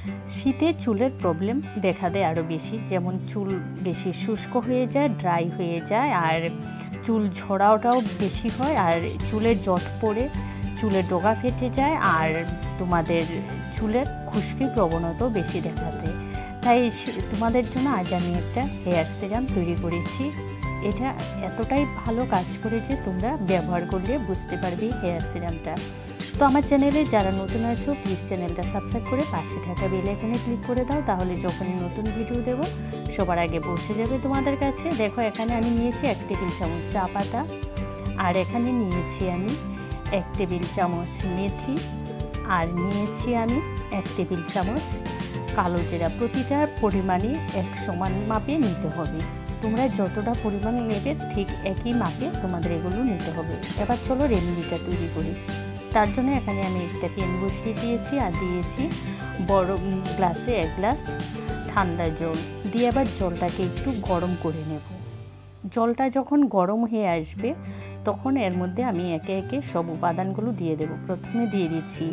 শীতে চুলের প্রবলেম দেখা দেয় আরও বেশি, যেমন চুল বেশি শুষ্ক হয়ে যায়, ড্রাই হয়ে যায়, আর চুল ঝরাওটাও বেশি হয়, আর চুলের জট পড়ে চুলের ডগা ফেটে যায়, আর তোমাদের চুলের খুশকি প্রবণতাও বেশি দেখা দেয়। তাই তোমাদের জন্য আজ আমি একটা হেয়ার সিরাম তৈরি করেছি। এটা এতটাই ভালো কাজ করে যে তোমরা ব্যবহার করলে বুঝতে পারবে হেয়ার সিরামটা। তো আমার চ্যানেলে যারা নতুন আছো প্লিজ চ্যানেলটা সাবস্ক্রাইব করে পাশে থাকা বেল আইকনে ক্লিক করে দাও, তাহলে যখনই নতুন ভিডিও দেব সবার আগে পৌঁছে যাবে তোমাদের কাছে। দেখো এখানে আমি নিয়েছি 1 টেবিল চামচ চা পাতা, আর এখানে নিয়েছি আমি 1 টেবিল চামচ মেথি, আর নিয়েছি আমি 1 টেবিল চামচ কালো জিরা। প্রতিটার পরিমাণে এক সমান মাপে নিতে হবে। তোমরা যতটা পরিমাণ নেবে ঠিক একই মাপে তোমাদের এগুলো নিতে হবে। এবার চলো রেমেডিটা তৈরি করি। তার জন্য এখানে আমি একটা প্যান বসিয়ে দিয়েছি, আর দিয়েছি বড় গ্লাসে 1 গ্লাস ঠান্ডা জল দিয়ে এবার জলটাকে একটু গরম করে নেব। জলটা যখন গরম হয়ে আসবে তখন এর মধ্যে আমি একে একে সব উপাদানগুলো দিয়ে দেব। প্রথমে দিয়ে দিচ্ছি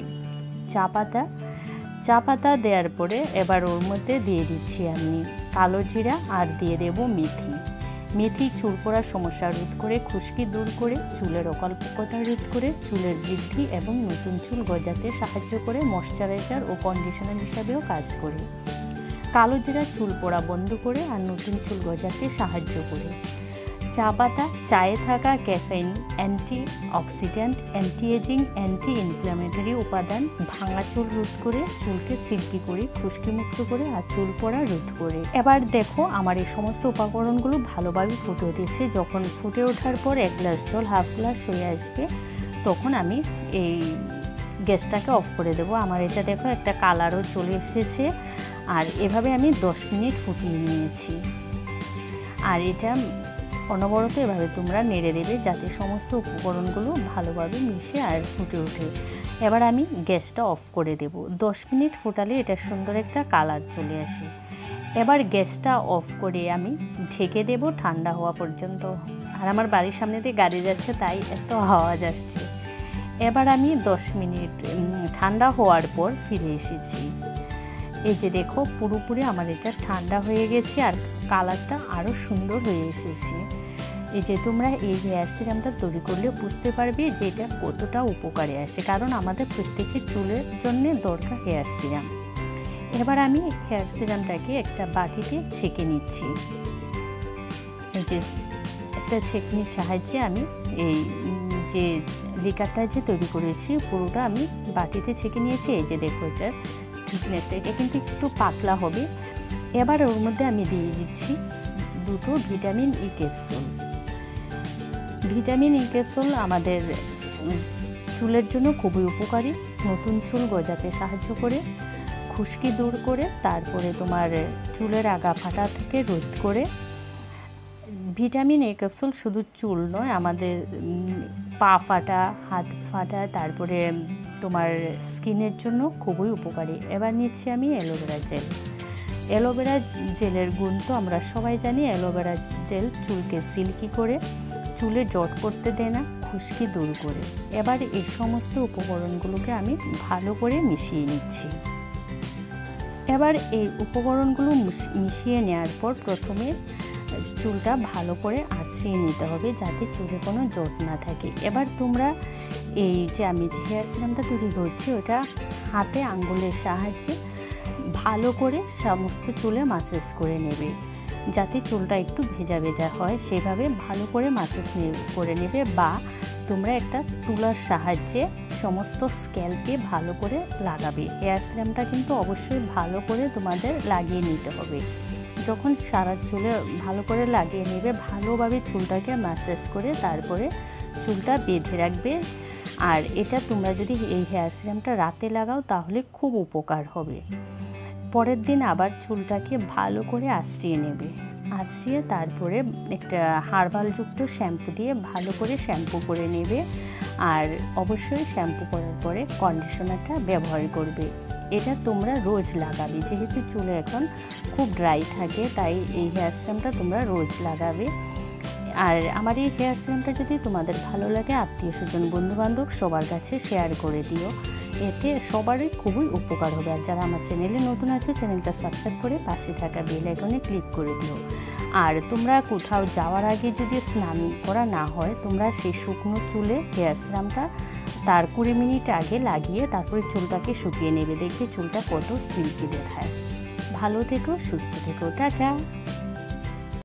চা পাতা দেওয়ার পরে এবার ওর মধ্যে দিয়ে দিচ্ছি আমি কালো জিরা, আর দিয়ে দেব মেথি চুল পড়ার সমস্যা রোধ করে, খুশকি দূর করে, চুলের অকল্পকতা রোধ করে, চুলের বৃদ্ধি এবং নতুন চুল গজাতে সাহায্য করে, ময়শ্চারাইজার ও কন্ডিশনার হিসাবেও কাজ করে। কালো জিরা চুল পড়া বন্ধ করে আর নতুন চুল গজাতে সাহায্য করে। চা পাতা চায়ে থাকা caffeine, antioxidant, anti ageing, anti inflammatory উপাদান ভাঙা চুল রোধ করে, চুলকে সিল্কি করে, খুশকি মুক্ত করে আর চুল পড়া রোধ করে। এবার দেখো আমার এই সমস্ত উপকরণগুলো ভালোভাবে ফুটে উঠেছে। যখন ফুটে ওঠার পর 1 গ্লাস জল হাফ গ্লাস হয়ে আসবে তখন আমি এই গ্যাসটাকে অফ করে দেবো। আমার এটা দেখো একটা কালারও চলে এসেছে, আর এভাবে আমি 10 মিনিট ফুটিয়ে নিয়েছি। আর এটা অনবরত এভাবে তোমরা নেড়ে দেবে যাতে সমস্ত উপকরণগুলো ভালোভাবে মিশে আর ফুটে ওঠে। এবার আমি গ্যাসটা অফ করে দেব। 10 মিনিট ফোটালে এটা সুন্দর একটা কালার চলে আসে। এবার গ্যাসটা অফ করে আমি ঢেকে দেব ঠান্ডা হওয়া পর্যন্ত। আর আমার বাড়ির সামনে দিয়ে গাড়ি যাচ্ছে তাই এত আওয়াজ আসছে। এবার আমি 10 মিনিট ঠান্ডা হওয়ার পর ফিরে এসেছি। এই যে দেখো পুরোপুরি আমার এটা ঠান্ডা হয়ে গেছে, আর কালারটা আরও সুন্দর হয়ে এসেছে। এই যে তোমরা এই হেয়ার সিরামটা তৈরি করলে বুঝতে পারবে যে এটা কতটা উপকারে আসে, কারণ আমাদের প্রত্যেকের চুলের জন্য দরকার হেয়ার সিরাম। এবার আমি হেয়ার সিরামটাকে একটা বাটিতে ছেঁকে নিচ্ছি। এই যে একটা ছেঁকনির সাহায্যে আমি এই যে লিকারটা যে তৈরি করেছি পুরোটা আমি বাটিতে ছেঁকে নিয়েছি। এই যে দেখো এটার থিকনেসটা, এটা কিন্তু একটু পাতলা হবে। এবার ওর মধ্যে আমি দিয়ে দিচ্ছি 2টো vitamin E capsule. Vitamin E capsule আমাদের চুলের জন্য খুবই উপকারী। নতুন চুল গজাতে সাহায্য করে, খুশকি দূর করে, তারপরে তোমার চুলের আগা ফাটা থেকে রোধ করে। ভিটামিন ই ক্যাপসুল শুধু চুল নয়, আমাদের পা ফাটা, হাত ফাটা, তারপরে তোমার স্কিনের জন্য খুবই উপকারী। এবার নিচ্ছি আমি অ্যালোভেরা জেল। অ্যালোভেরা জেলের গুণ তো আমরা সবাই জানি। অ্যালোভেরা জেল চুলকে সিল্কি করে, চুলে জট করতে দেয় না, খুশকি দূর করে। এবার এই সমস্ত উপকরণগুলোকে আমি ভালো করে মিশিয়ে নিচ্ছি। এবার এই উপকরণগুলো মিশিয়ে নেওয়ার পর প্রথমে চুলটা ভালো করে আঁচড়িয়ে নিতে হবে যাতে চুলে কোনো জট না থাকে। এবার তোমরা এই যে আমি যে হেয়ার সিরামটা তৈরি করছি ওটা হাতে আঙ্গুলের সাহায্যে ভালো করে সমস্ত চুলে মাসাজ করে নেবে, যাতে চুলটা একটু ভেজা ভেজা হয় সেভাবে ভালো করে মাসাজ করে নেবে। বা তোমরা একটা তুলার সাহায্যে সমস্ত স্ক্যাল্পে ভালো করে লাগাবে। হেয়ার সিরামটা কিন্তু অবশ্যই ভালো করে তোমাদের লাগিয়ে নিতে হবে। যখন সারা চুলে ভালো করে লাগিয়ে নেবে, ভালোভাবে চুলটাকে ম্যাসাজ করে তারপরে চুলটা বেঁধে রাখবে। আর এটা তোমরা যদি এই হেয়ার সিরামটা রাতে লাগাও তাহলে খুব উপকার হবে। পরের দিন আবার চুলটাকে ভালো করে আঁচড়িয়ে নেবে। আঁচড়িয়ে তারপরে একটা হার্বালযুক্ত শ্যাম্পু দিয়ে ভালো করে শ্যাম্পু করে নেবে। আর অবশ্যই শ্যাম্পু করার পরে কন্ডিশনারটা ব্যবহার করবে। এটা তোমরা রোজ লাগাবে, যেহেতু চুলে এখন খুব ড্রাই থাকে তাই এই হেয়ার সিরামটা তোমরা রোজ লাগাবে। আর আমার এই হেয়ার সিরামটা যদি তোমাদের ভালো লাগে, আত্মীয় স্বজন বন্ধুবান্ধব সবার কাছে শেয়ার করে দিও, এতে সবারই খুবই উপকার হবে। আর যারা আমার চ্যানেলে নতুন আছো, চ্যানেলটা সাবস্ক্রাইব করে পাশে থাকা বেল আইকনে ক্লিক করে দিও। আর তোমরা কোথাও যাওয়ার আগে যদি স্নান করা না হয়, তোমরা সেই শুকনো চুলে হেয়ার সিরামটা তার 20 মিনিট আগে লাগিয়ে তারপরে চুলটাকে শুকিয়ে নেবে, দেখবে চুলটা কত সিল্কি দেখায়। ভালো থেকো, সুস্থ থেকো, টাটা।